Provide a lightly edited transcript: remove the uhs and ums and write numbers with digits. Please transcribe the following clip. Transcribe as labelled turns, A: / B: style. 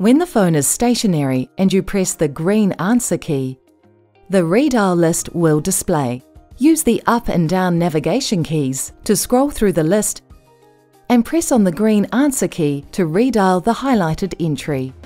A: When the phone is stationary and you press the green answer key, the redial list will display. Use the up and down navigation keys to scroll through the list and press on the green answer key to redial the highlighted entry.